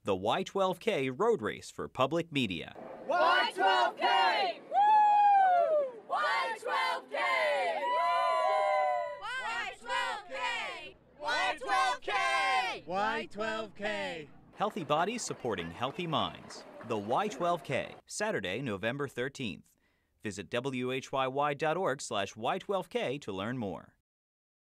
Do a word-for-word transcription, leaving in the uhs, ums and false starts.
the Y twelve K Road Race for Public Media. Y twelve K! Woo! Y twelve K! Woo! Y twelve K! Y twelve K! Y twelve K! Healthy bodies supporting healthy minds. The Y twelve K, Saturday, November thirteenth. Visit W H Y Y dot org slash Y twelve K to learn more.